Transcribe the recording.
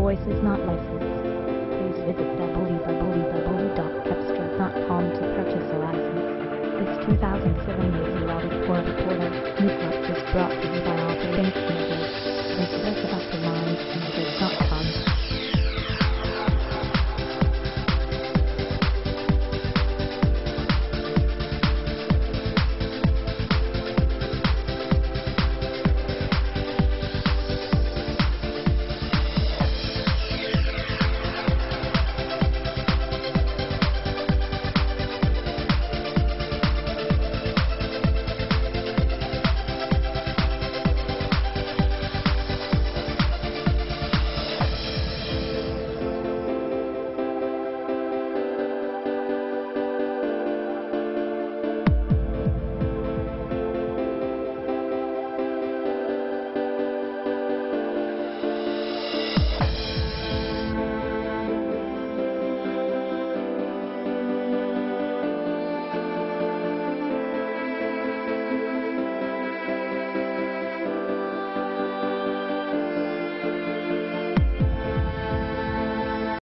voice is not licensed. Please visit www.cepstral.com to purchase a license. This 2007 Maserati Ford Porter Midlife is brought to you by Auto Bank.